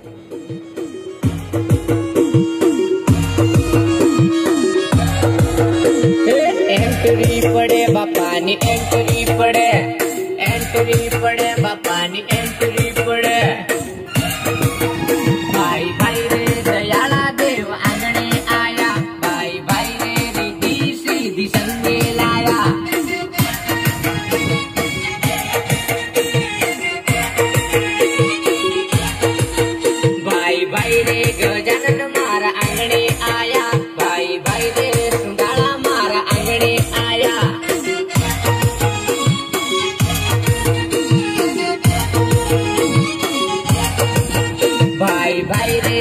Entry पड़े बापानी entry पड़े बापानी entry पड़े। भाई भाई रे दयाला देव आंगणे आया, भाई भाई रे रिद्धि सीधी संगे लाया। भाई भाई रे गजानन मारा आंगणे आया, भाई भाई रे सुंडाला मारा आंगणे आया। भाई भाई रे